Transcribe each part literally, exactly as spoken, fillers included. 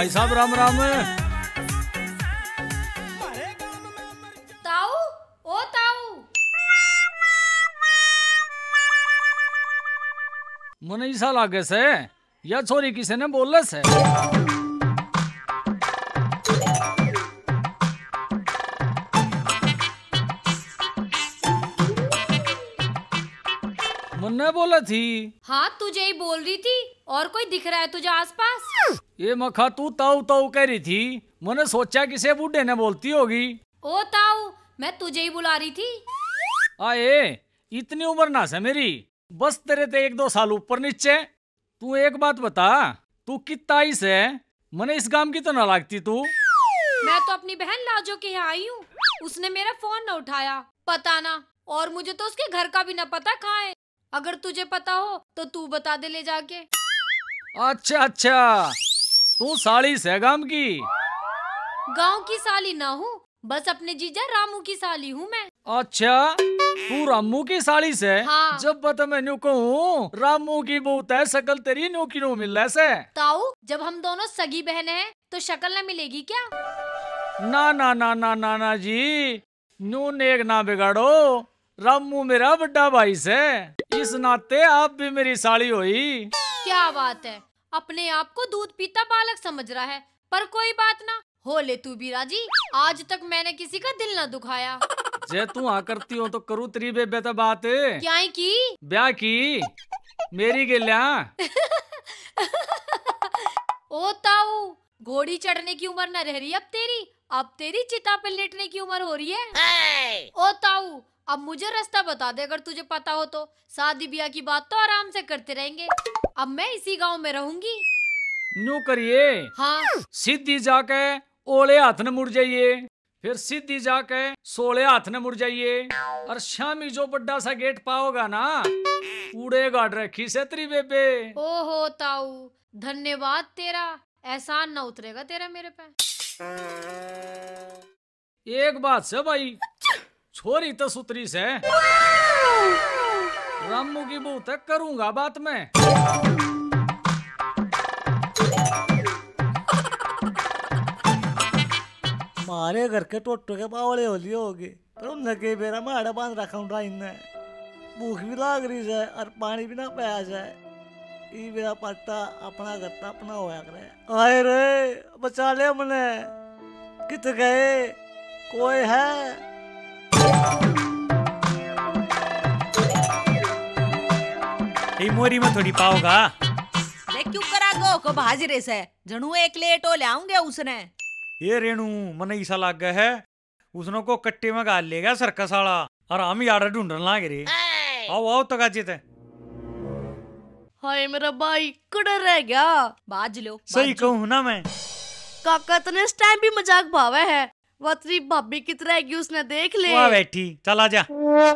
भाई साहब राम राम। ताऊ, ओ ताऊ। मने ऐसा लागे से या छोरी किसी ने बोले से। मन्ने बोला थी। हाँ तुझे ही बोल रही थी, और कोई दिख रहा है तुझे आसपास? ये मखा तू ताऊ ताऊ कह रही थी, मैंने सोचा किसे बूढ़े ने बोलती होगी। ओ ताऊ, मैं तुझे ही बुला रही थी। आए, इतनी उम्र ना से मेरी, बस तेरे ते एक दो साल ऊपर नीचे। तू एक बात बता, तू कितना आई से? मने इस गांव की तो ना लगती तू। मैं तो अपनी बहन लाजो के यहाँ आई हूँ, उसने मेरा फोन न उठाया, पता ना, और मुझे तो उसके घर का भी न पता कहाँ है। अगर तुझे पता हो तो तू बता दे ले जाके। अच्छा अच्छा, तू साली से गांव की? गांव की साली ना हूँ, बस अपने जीजा रामू की साली हूँ मैं। अच्छा, तू रामू की साली से? हाँ। जब बता मैं न्यू कहूँ रामू की बहुत है, शकल तेरी न्यू की न्यू मिल से। ताऊ, जब हम दोनों सगी बहन हैं तो शक्ल न मिलेगी क्या? ना ना ना ना ना ना जी, न्यू नेक ना बिगाड़ो। रामू मेरा बड़ा भाई से, इस नाते आप भी मेरी साली हुई। क्या बात है, अपने आप को दूध पीता बालक समझ रहा है, पर कोई बात ना, हो ले तू भी राजी। आज तक मैंने किसी का दिल न दुखाया। जे तू हाँ करती हो तो करूँ तेरी बेबे तो बात। क्या ही की? ब्याह की मेरी गिल्या। ओ ताऊ, घोड़ी चढ़ने की उम्र न रह रही अब तेरी, अब तेरी चिता पे लेटने की उम्र हो रही है। ओ ताऊ, अब मुझे रास्ता बता दे अगर तुझे पता हो तो। शादी ब्याह की बात तो आराम से करते रहेंगे, अब मैं इसी गांव में रहूंगी। न्यू करिए। हाँ। सीधी जाके ओले हाथ न मुड़ जाइए, फिर सीधी जाके सोले हाथ न मुड़ जाइए, और शामी जो बड़ा सा गेट पाओगा ना, उड़े गाड़ रखी से तेरी बेबे। ओहो ताऊ, धन्यवाद तेरा, एहसान न उतरेगा तेरा मेरे पे। एक बात से भाई, छोरी तो सुतरी से, रामू की बहू तक करूंगा बात में। मारे घर के टोटो के बावले होली होगी, पर उनने के बेरा में आड़ा बांध रखा हूँ इनने। भूख भी लाग रही है और पानी भी ना पाया जाए। ये मेरा पट्टा अपना करता अपना होया करे। आए रे, बचा ले मने, कित गए, कोई है? ये मोरी में थोड़ी पाओगा। देख क्यों करा गो को भाजरे से, जणू एक लेट हो ले आऊंगे उसने। ये रेणु मने ऐसा लाग गया है, उसने को कट्टे में गाल लेगा सर्कस वाला, और हम यार ढूंढने लाग रहे। आओ आओ तो गाजे थे। हाय मेरा भाई कड़ा रह गया। बाज लो। सही कहूँ ना मैं। काका तने इस टाइम भी मजाक भावे है, वो तेरी भाभी कित रहेगी उसने देख ले। वहाँ बैठी, चला जा।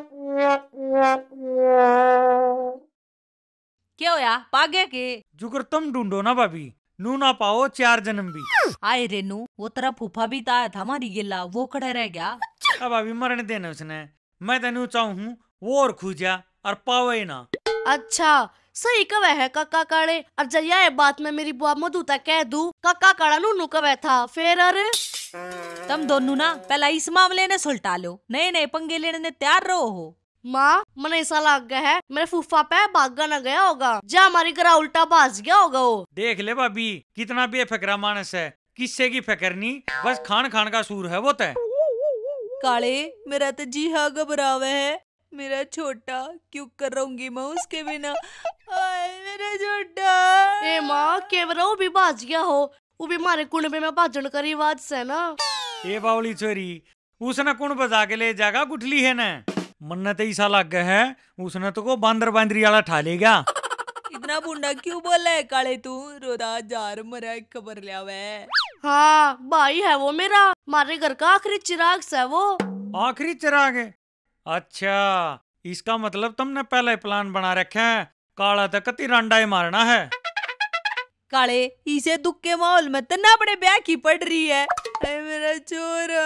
क्या होया, पागे के? जुगर तुम ढूंढो ना भाभी, नू ना पाओ चार जन्म भी। आए रेनू, वो तेरा फूफा भी तो आया था हमारी गिल्ला, वो खड़ा रह गया। अब अभी मरने देना उसने, मैं तेनू चाहूँ वो और खूजा और पावे ना। अच्छा सही कवे है काका काड़े, और जया ये बात में मेरी बुआ मधुता कह दू काका काड़ा नू कवे था फिर। अरे तुम दोनों ना पहला इस मामले ने सुलटा लो, नए नए पंगे लेने ने तैयार रहो हो। माँ मने ऐसा लग गया है मेरे फूफा पे भागा न गया होगा, जा हमारी गरा उल्टा भाज गया होगा वो। देख ले भाभी, कितना बेफिक्रा मानस है, किससे की फिक्र नहीं, बस खान खान का सूर है वो तय। काले, मेरा तो जी हाँ घबरावे है, मेरा छोटा क्यों कर रहूंगी मैं उसके बिना। आए मेरा छोटा। ए माँ केवरा वो भी भाज गया हो, वो भी हमारे कुंडे में भाजन का रिवाज से ना। ये बावली चोरी, उसने कौन बजा के ले जागा गुठली है ना। मन्नत तो ऐसा लग गया है, उसने तो को बांदर बांदरी वाला ठा लेगा। इतना बुंडा क्यों बोला है काले तू, रोदा जार मरा खबर लिया वे। हाँ भाई है वो मेरा, हमारे घर का आखिरी चिराग से वो। आखिरी चिराग है? अच्छा, इसका मतलब तुमने पहले प्लान बना रखा है, काला तक कति रंडा मारना है। काले, इसे दुख के माहौल में तना बड़े ब्याह की पड़ रही है। ऐ मेरा चोरा।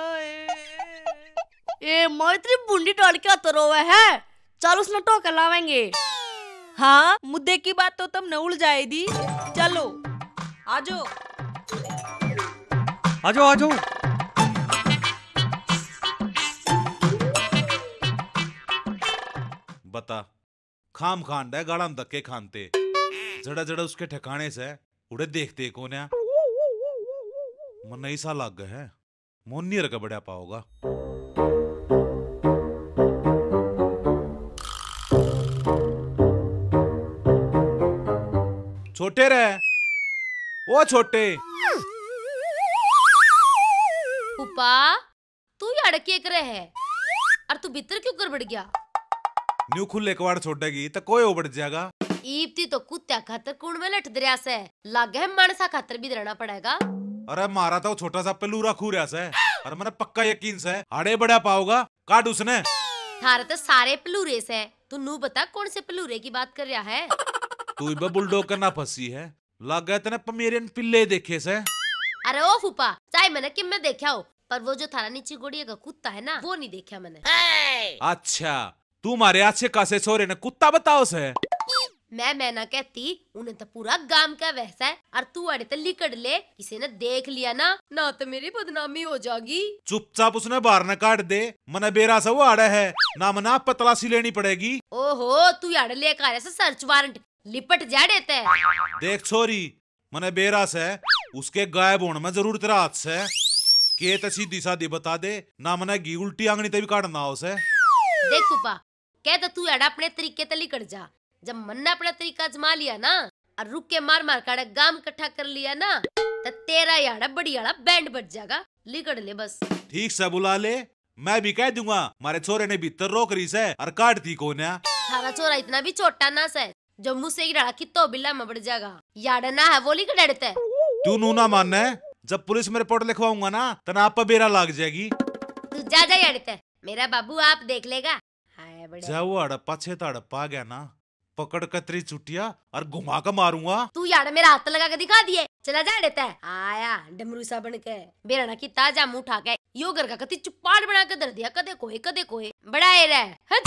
ए मैं इतनी बूंदी डाल के तो रोवे है, चल उसने टोके लावेंगे। हाँ, मुद्दे की बात तो तुमने उड़ जाए दी, चलो आजो। आ जाओ आ जाओ। बता खाम खांड है गाड़ा धक्के खानते जड़ा जड़ा उसके ठिकाने से उड़े देखते कौन है मन ऐसा लग गया है मोन नहीं रखा बड़ा पाओगा। छोटे रहे ओ छोटे पुपा तू ही अड़के कर है और तू भीतर क्यों कर बढ़ गया? न्यू खुले कवाड़ छोड़ेगी तो कोई उबड़ जाएगा। ईप्ती तो कुत्ता खातर कुण में लट दरिया से लागे है मानसा खातर भी रहना पड़ेगा। अरे मारा तो छोटा सा पेलूरा खू रहा से और मैंने पक्का यकीन से आड़े बड़ा पाओगा काट उसने। थारे तो सारे पलूरे से तू नू बता कौन से पलूरे की बात कर रहा है? तू इब बुलडोग करना फंसी है लग गए तेने पमेरियन पिल्ले देखे से। अरे ओ फूफा चाहे मैंने कि मैं देखा हो पर वो जो थारा नीचे गोड़िया का कुत्ता है ना वो नहीं देखा मैंने। अच्छा तू मारे अच्छे कासे छोरे ने कुत्ता बताओ से। मैं मैं ना कहती उन्हें तो पूरा गांव का वैसा है और तू अड़े तो लिकड़ ले किसी ने देख लिया ना ना तो मेरी बदनामी हो जाएगी। चुपचाप उसने बाहर न काट दे मने बेरा से वो आड़ा है ना मना पतलासी लेनी पड़ेगी। ओहो तू यार लेकर आया से सर्च वारंट लिपट जा देते है। देख छोरी मने बेरा से उसके गायब होने में जरूर तेरा हाथ से के तो सीधी सादी बता दे ना मने घी उल्टी आंगनी ते भी काटना हो से। देख फूफा कह तो तू यार अपने तरीके ते लिकड़ जा जब मन ने अपना तरीका आजमा लिया ना और रुक के मार मार काड़े गाम इकट्ठा कर लिया ना तो तेरा यार बड़ी यार बैंड बज जाएगा लिकड़ ले बस। ठीक से बुला ले मैं भी कह दूंगा मारे छोरे ने भीतर रोक रही से और काटती कौन है। थारा छोरा इतना भी छोटा ना से जो मुँह से गिरा की तो बिल्ला में बढ़ जाएगा यार ना है वो लिकड़ डरते है। तू नू ना मानना जब पुलिस में रिपोर्ट लिखवाऊंगा ना तो आप पे बेरा लग जाएगी। तू जा जा यार मेरा बाबू आप देख लेगा। हाय बड़े जा वो हड़प्पा छे तो हड़प्पा गया ना पकड़ कतरी चुटिया और घुमा कर मारूंगा। तू यार मेरा हाथ लगा के दिखा दिए चला जा देता है आया डमरू सा बन के बेरना की ताजा मुंह उठा के यो घर का कति चुप्पाड़ बना के धर दिया कदे कोई कदे कोई बड़ा है रे।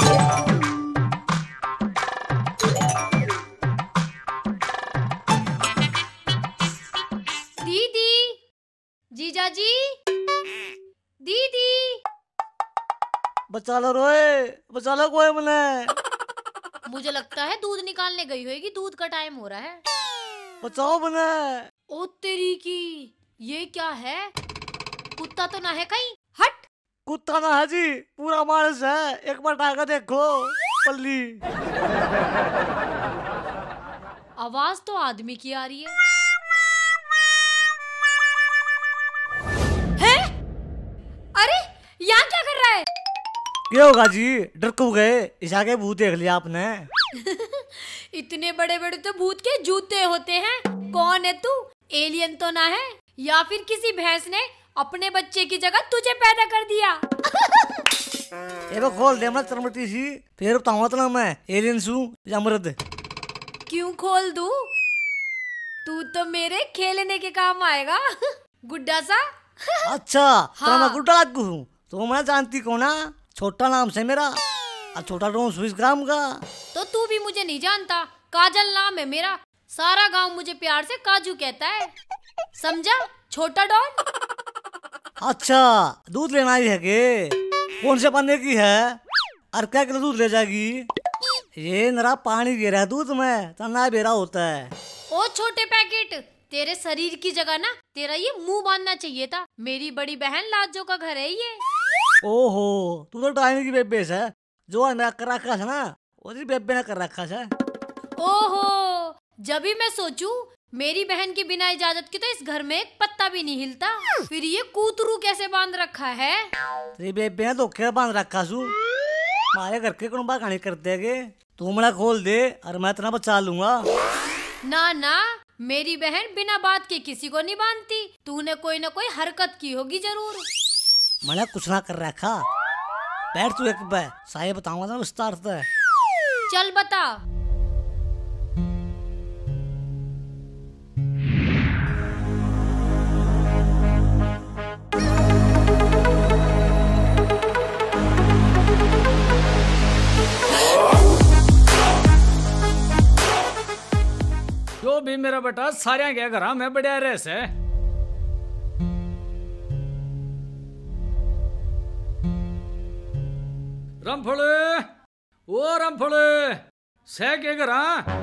दीदी जीजा जी दीदी बचा लो रोए बचा लो कोई मने। मुझे लगता है दूध निकालने गई होगी दूध का टाइम हो रहा है। बचाओ मने। ओ तेरी की ये क्या है कुत्ता तो ना है कहीं हट। कुत्ता ना है जी पूरा मानस है एक बार टाका देखो पल्ली। आवाज तो आदमी की आ रही है। हैं? अरे यहाँ क्या कर रहा है? क्या होगा जी डर को गए ईशा के भूत देख लिया आपने। इतने बड़े बड़े तो भूत के जूते होते हैं। कौन है तू? एलियन तो ना है या फिर किसी भैंस ने अपने बच्चे की जगह तुझे पैदा कर दिया। ये वो खोल दे मत तरमटी सी फिर बताऊंगा तो ना मैं एलियन सू या मर्द। क्यों खोल दूं? तू तो मेरे खेलने के काम आएगा गुड्डा सा। अच्छा हाँ। तो मैं गुड्डा लागू हूँ तो मैं जानती कौन ना छोटा नाम से मेरा और छोटा डोम स्विस काम का। तो तू भी मुझे नहीं जानता काजल नाम है मेरा सारा गांव मुझे प्यार से काजू कहता है समझा छोटा डॉन। अच्छा दूध लेना ही है के कौन से पन्ने की है और क्या किलो दूध ले जाएगी? ये नरा पानी गिरा है दूध में तना बेरा होता है। ओ छोटे पैकेट तेरे शरीर की जगह ना तेरा ये मुंह बांधना चाहिए था। मेरी बड़ी बहन लाजो का घर है ये। ओहो तू तो टाइम की बेबे है जो मेरा कर रखा था ना वो बेबे ने कर रखा है। ओहो जब भी मैं सोचूं मेरी बहन के बिना इजाजत के तो इस घर में एक पत्ता भी नहीं हिलता फिर ये कूतरू कैसे बांध रखा है? तेरी बेबे ने धोखे बांध रखा सू हमारे घर के कौन कहानी करते है तू मेरा खोल दे और मैं इतना बचा लूंगा। ना ना मेरी बहन बिना बात के किसी को नहीं बांधती। तूने कोई ना कोई हरकत की होगी जरूर। मैंने कुछ ना कर रखा बैठ तू एक बार साये बताऊंगा ना विस्तार से। चल बता। जो भी मेरा बेटा सारे गया घर में बढ़िया रह से रमफड़े, ओ रमफड़े, सह के घरा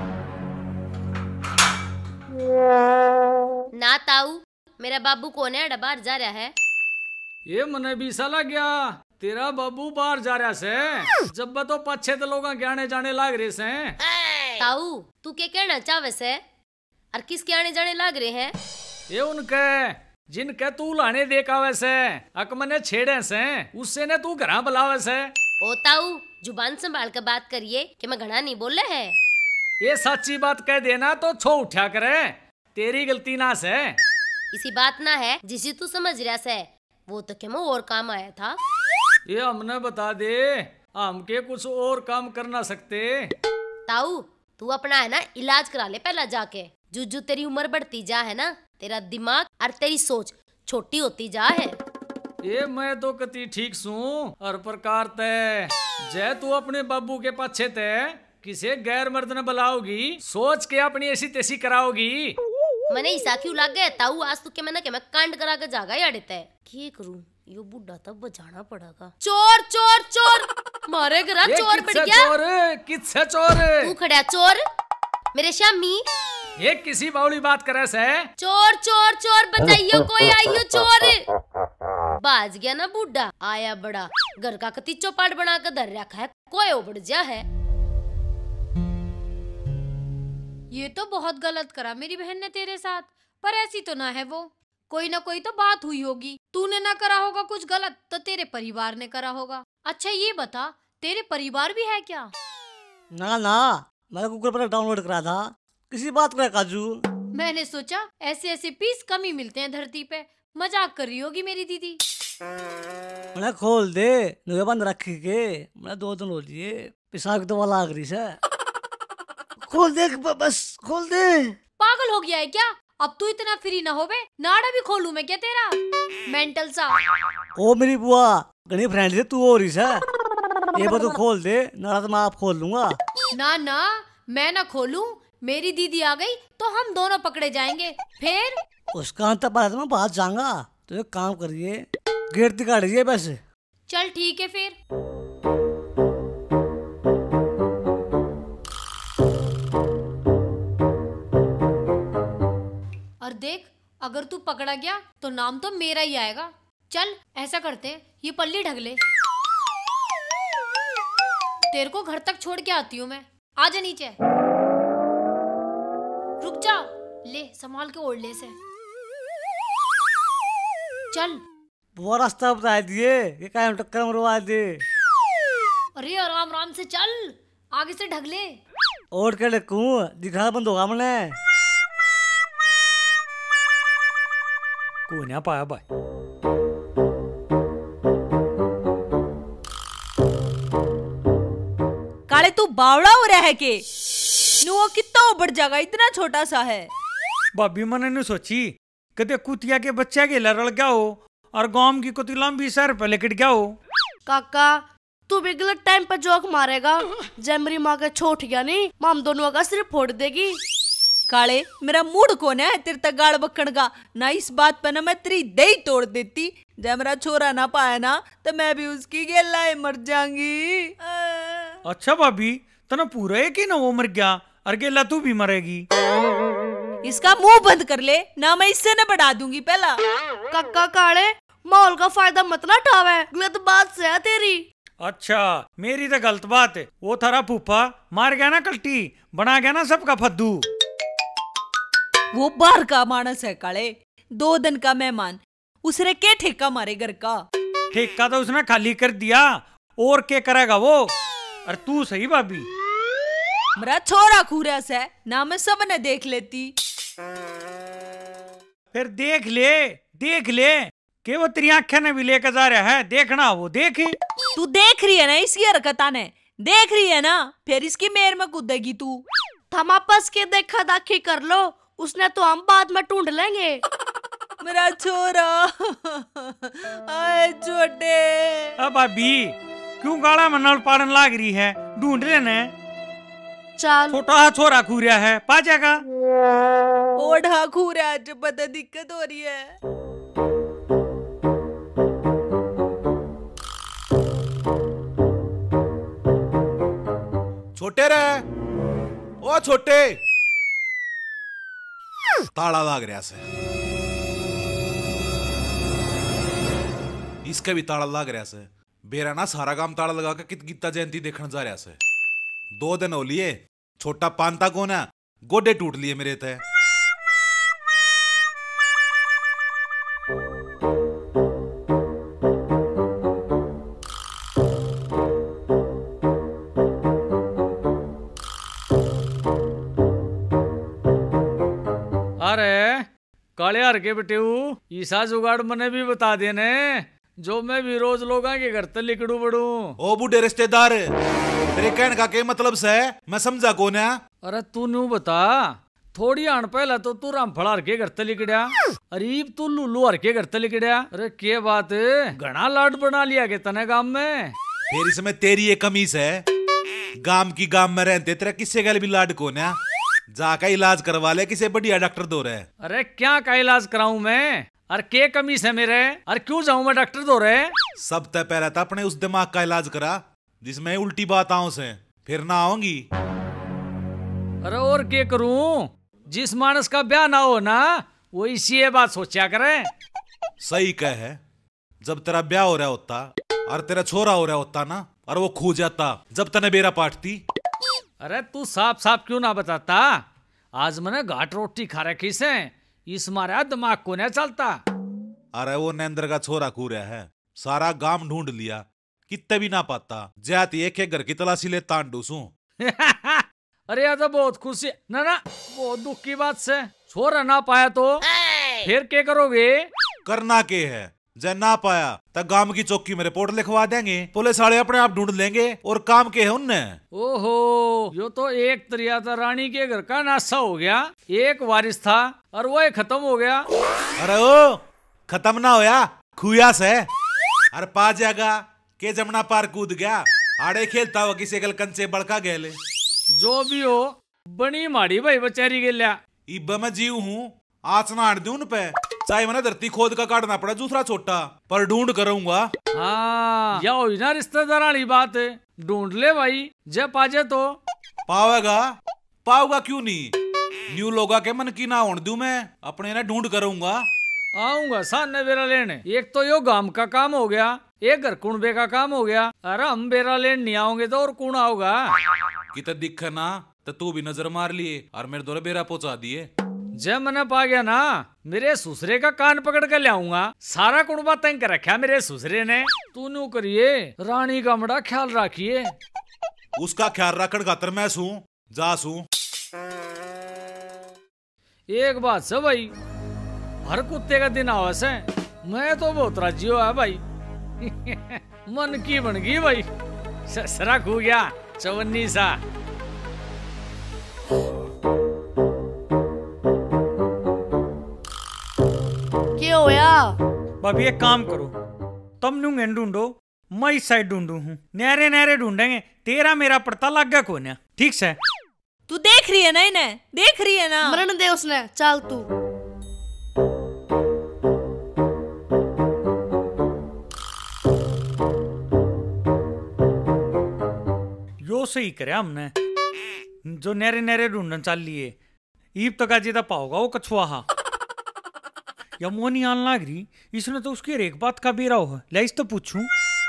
ना ताऊ, मेरा बाबू कौन है? बाहर जा रहा है। ये मने भी सा लग गया तेरा बाबू बाहर जा रहा से। जब तो पछे तो लोग आने जाने लाग रहे से। ताऊ तू क्या कहना चाहे से? और किसके आने जाने लाग रहे हैं? ये उनके जिनके तू लाने देखावे से, अकमने छेड़े से, उससे ने तू घरा बुलावे से। ओ ताऊ जुबान संभाल कर बात करिए कि मैं घना नहीं बोल रहे है। ये सच्ची बात कह देना तो छो उठा करे, तेरी गलती ना से। इसी बात ना है जिसे तू समझ रहा से, वो तो क्या मैं और काम आया था। ये हमने बता दे, हम के कुछ और काम कर ना सकते। ताऊ तू अपना है ना इलाज करा ले पहला जाके। जो जो तेरी उम्र बढ़ती जा है ना, तेरा दिमाग और तेरी सोच छोटी होती जा है। ये मैं तो कति ठीक सू हर प्रकार ते। जय तू अपने बाबू के पाछे ते किसे गैर मर्द ने बुलाओगी, सोच के अपनी ऐसी तैसी कराओगी। मैंने ईसा क्यों लग गया ताऊ? आज तू के मैंने क्या मैं कांड करा के जागा यार देता है। क्या करूं? यो बुढ़ा तब बजाना पड़ेगा। चोर चोर चोर मारे घर चोर बढ़ गया। चोर किससे चोर? तू खड़ा चोर मेरे शामी। ये किसी बावली बात करे से। चोर चोर चोर बचाइयो, कोई आइयो चोर। बाज गया ना बुढ़ा, आया बड़ा घर का कति चौपाट बना कर धर रखा है, कोई उबड़ जा है। ये तो बहुत गलत करा मेरी बहन ने तेरे साथ, पर ऐसी तो ना है वो। कोई ना कोई तो बात हुई होगी। तूने ना करा होगा कुछ गलत तो तेरे परिवार ने करा होगा। अच्छा ये बता, तेरे परिवार भी है क्या? ना ना, मैं गूगल पर डाउनलोड करा था। किसी बात का काजू। मैंने सोचा ऐसे ऐसे पीस कम ही मिलते हैं धरती पे। मजाक कर रही होगी मेरी दीदी। मैंने खोल दे नुए बंद रखी के। मैंने दो दिन हो लिए पिसाक तो वाला आगरी से। खोल दे बस, खोल दे। पागल हो गया है क्या? अब तू इतना फ्री ना हो बे, नाड़ा भी खोलूं मैं क्या तेरा? मेंटल सा। ओ मेरी बुआ घनी फ्रेंड से तू हो रही है। ये बात तू खोल दे, नाड़ा तो मैं आप खोल लूंगा। ना ना मैं ना खोलूं, मेरी दीदी आ गई तो हम दोनों पकड़े जाएंगे। फिर उसका अंत बाद में बाहर जाऊंगा। तो एक काम करिए, गेट दिखा दीजिए बस। चल ठीक है फिर। और देख, अगर तू पकड़ा गया तो नाम तो मेरा ही आएगा। चल ऐसा करते हैं, ये पल्ली ढक ले। तेरे को घर तक छोड़ के आती हूँ मैं। आजा नीचे। रुक जा, ले संभाल के ओढ़ ले से। चल। वो रास्ता बता दिए कि कायम टक्कर मरवा दे। अरे आराम आराम से चल, आगे से ढक ले। ओढ़ के रखूं, दिखा बंद होगा मैंने। कोई ना पाया भाई। काले तू बावड़ा हो रहा है के? नुआ कितना उबड़ जाएगा, इतना छोटा सा है। भाभी मैंने नहीं सोची कदे कुतिया के बच्चे के लड़ गया हो और गांव की कुती लंबी सर पे लेकर गया हो। काका तू भी गलत टाइम पर जोक मारेगा। जब मेरी माँ का छोट गया नहीं, माम दोनों का सिर फोड़ देगी। काले मेरा मूड कौन है तेरे तक गाड़ बक्कड़ का? ना इस बात पे ना मैं तेरी दही तोड़ देती। जब मेरा छोरा ना पाया ना तो मैं भी उसकी गेला मर जाऊंगी। अच्छा भाभी तना पूरा है कि ना वो मर गया और गेला तू भी मरेगी। इसका मुंह बंद कर ले, ना मैं इससे न बढ़ा दूंगी पहला। काका काले माहौल का फायदा मत ना उठावे, गलत बात से है तेरी। अच्छा मेरी तो गलत बात है। वो थारा फूफा मार गया ना कल्टी, बना गया ना सबका फद्दू। वो बाहर का मानस है काले, दो दिन का मेहमान, उसने क्या ठेका मारे घर का? ठेका तो उसने खाली कर दिया, और क्या करेगा वो? और तू सही भाभी, मेरा छोरा खूरा से ना मैं सब ने देख लेती। फिर देख ले देख ले कि वो तेरी आंखें ने भी लेकर जा रहा है, देखना वो देखे। तू देख रही है ना इसकी हरकत ने, देख रही है ना, फिर इसकी मेर में कूदेगी तू। थम आपस के देखा दाखी कर लो, उसने तो हम बाद में ढूंढ लेंगे। मेरा छोरा आए छोटे। अब भाभी क्यों गाड़ा में नल पाड़न लाग रही है? ढूंढ लेने चल। छोटा छोरा खूरिया है, पा जाएगा। ओढ़ा खूरा जो पता दिक्कत हो रही है। छोटे रे, ओ छोटे, ताला लाग रहा से, इसके भी ताला लाग रहा से। बेरा ना सारा काम ताला लगा के कित गीता जयंती देखने जा रहा से। दो दिन हो लिए, छोटा पांता कौन है, गोडे टूट लिए मेरे ते। अरे काले हर के बेटे ईसा जुगाड़ मने भी बता देने, जो मैं भी रोज लोगों के घर तक लिकड़ू बड़ू। ओ बूढ़े रिश्तेदार, तेरे कहने का क्या मतलब से, मैं समझा कौन है। अरे तू न्यू बता, थोड़ी आन पहला तो तू रामफल हर के घर तक लिकड़िया, अरीब तू लुल्लू हर के घर तक लिकड़िया। अरे के बात, घना लाड बना लिया के तने गांव में। फिर इसमें तेरी ये कमीज है, गांव की गांव में रहते तेरा किससे गल भी लाड कौन है। जाकर इलाज करवा ले किसी बढ़िया डॉक्टर दो रहे। अरे क्या का इलाज कराऊं मैं, अरे के कमीज है मेरे, अरे क्यों जाऊं मैं डॉक्टर दो रहे। सब तय पहले तो अपने उस दिमाग का इलाज करा जिसमें उल्टी बात आओ से, फिर ना आऊंगी। अरे और के करूं, जिस मानस का ब्याह ना हो ना वो इसी ये बात सोचा करे। सही कह है, जब तेरा ब्याह हो रहा होता और तेरा छोरा हो रहा होता ना, और वो खो जाता जब तने बेरा पाटती। अरे तू साफ साफ क्यों ना बताता, आज मैंने घाट रोटी खा रखी से, इस मारा दिमाग को नहीं चलता। अरे वो नरेंद्र का छोरा कू रहा है, सारा गांव ढूंढ लिया, कितने भी ना पाता, जाती एक एक घर की तलाशी ले तांडूसू। अरे यार तो बहुत खुशी ना ना, बहुत दुख की बात से, छोरा ना पाया तो फिर क्या करोगे। करना के है, जब ना पाया तब गांव की चौकी में रिपोर्ट लिखवा देंगे, पुलिस वाले अपने आप ढूंढ लेंगे, और काम के है उनने। ओहो, यो तो एक तरिया था रानी के घर का नासा हो गया, एक वारिस था और वो खत्म हो गया। अरे ओ खत्म ना होया, खुया से अरे पा जाएगा के जमुना पार कूद गया, आड़े खेलता हुआ किसी गल कंचे बड़का गेले। जो भी हो बनी माड़ी भाई बेचारी गेल्या। इब्बा मैं जीव हूँ, आँच ना हट दूं उन पे, चाहे मैंने धरती खोद का काटना पड़ा दूसरा छोटा, पर ढूंढ करूंगा। हाँ या हो ना रिश्तेदार वाली बात, ढूंढ ले भाई, जब पाजे तो पावेगा, पाऊंगा क्यों नहीं, न्यू लोगा के मन की ना होने दूं मैं, अपने ना ढूंढ करूंगा। आऊंगा सामने बेरा लेने, एक तो यो गांव का काम हो गया, एक घर कुणबे का काम हो गया, अरे हम बेरा लेने नहीं आओगे तो और कौन आओगा। कितना दिख ना तो तू भी नजर मार लिए और मेरे दौरे बेरा पहुंचा दिए। जब मैंने पा गया ना, मेरे ससुरे का कान पकड़ कर लाऊंगा, सारा कुणबा तंग कर रखा मेरे ससुरे ने। तू न्यू करिए, रानी का बड़ा ख्याल रखिए। उसका ख्याल रखने खातर मैं सू जा सू। एक बात से भाई, हर कुत्ते का दिन आवस है, मैं तो बहुत राजी हुआ है भाई। मन की बन गई भाई, ससरा खू गया चवन्नी सा। क्या होया? भाभी एक काम करो, तुम ढूंढे ढूंढो, मैं इस साइड ढूंढू हूँ, नहरे नहरे ढूंढेंगे, तेरा मेरा पड़ता लग गया कौन है, ठीक से। तू देख रही है ना इन्हें, देख रही है ना। मरण दे उसने, चल तू। यो सही करे हमने, जो नहरे नहरे ढूंढन चल लिए, ईब तक आज पाओगा वो कछुआ। हा या मोनी आन लाग रही, इसने तो उसकी एक बात का बेरा हो, ले इस तो पूछूं।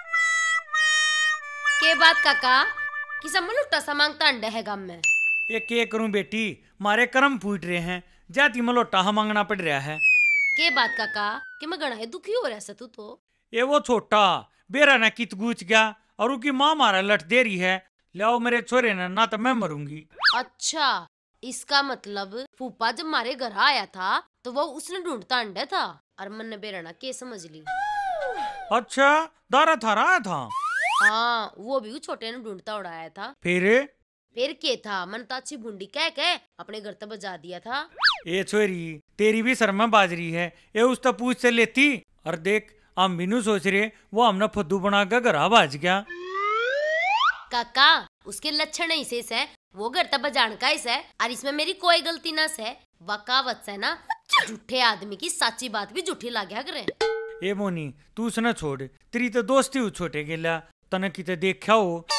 के बात काका, किसा मलुट्टा सा मांगता अंडे है गम में। ये के करूं बेटी, मारे कर्म फूट रहे हैं, जाती मलोटा मांगना पड़ रहा है। के बात काका, कि मैं गणा दुखी हो रहा है तू तो। ये वो छोटा बेरा ना कित गूच गया और उसकी माँ मारा लट दे रही है, ले आओ मेरे छोरे ने, ना तो मैं मरूंगी। अच्छा, इसका मतलब फूफा जब मारे घर आया था तो वो उसने ढूंढता अंडे था, और मन ने बेरना के समझ ली। अच्छा, दारा थारा आया था। हाँ, वो भी छोटे ने ढूंढता उड़ाया था। फिर फिर के था, मन तो अच्छी भूंडी कह के अपने घर तक बजा दिया था। ये छोरी तेरी भी शर्मा बाजरी है, ये उस तो पूछ से लेती। और देख हम बिनू सोच रहे वो हमने फद्दू बना कर घर बाज गया। काका, उसके लक्षण ऐसे है, वो घर तब बजान का है, और इसमें मेरी कोई गलती ना है। वकावत से ना झूठे आदमी की सच्ची बात भी झूठी लाग्या करे। ए मोनी तू उसने छोड़, तेरी तो दोस्ती हो छोटे गेला, तने किते देखा हो।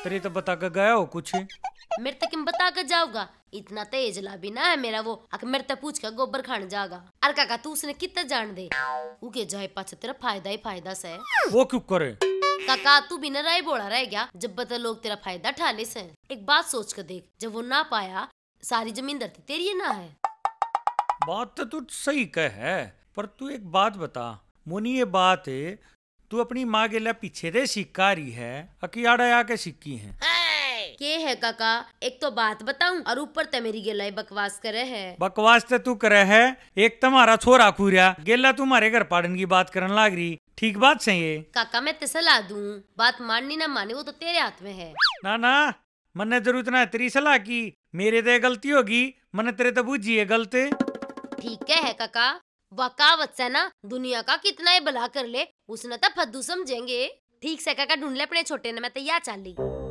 तेरे तो बता के गया हो कुछ। मेरे तक किम बता कर जाऊंगा, इतना तेज ला भी ना है मेरा वो, अगर मेरे तक पूछ कर गोबर खाने जाएगा। अरे काका तू उसने कितना जान दे, उके जाए पाछे तेरा फायदा ही फायदा से। वो क्यों करे? काका तू बिना राय बोला रह गया, जब बता लोग तेरा फायदा ठाले से। एक बात सोच कर देख, जब वो ना पाया सारी जमीन धरती तेरी है ना है। बात तो तू सही कह है, पर तू एक बात बता मोनी, ये बात है तू अपनी माँ के लिए पीछे दे सिक्का रही है, अकियाड़ा आके सिक्की है के है काका, एक तो बात बताऊं और ऊपर ते मेरी गेलाई बकवास करे है। बकवास तो तू करे है, एक तुम्हारा छोरा खूरिया गेला तुम्हारे घर पाड़न की बात करने लाग रही, ठीक बात सही है। काका मैं ते सलाह दूं, बात माननी ना माने वो तो तेरे हाथ में है। ना ना मन्ने जरूरत ना तेरी सलाह की, मेरे तो गलती होगी, मन्ने तेरे तो बूझी है गलती। ठीक है, है काका, वकावत से ना दुनिया का कितना ही भला कर ले उसने तो फद्दू समझेंगे। ठीक से काका ढूंढ ले अपने छोटे ने, मैं तैयार चल ली।